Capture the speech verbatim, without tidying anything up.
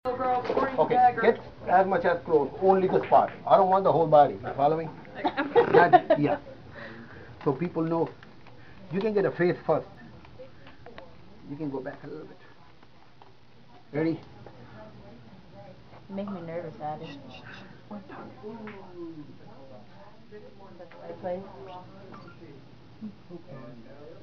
Okay, get as much as close, only the spot. I don't want the whole body. You follow me? That, yeah. So people know. You can get a face first. You can go back a little bit. Ready? You make me nervous, Abby. Is that the right place?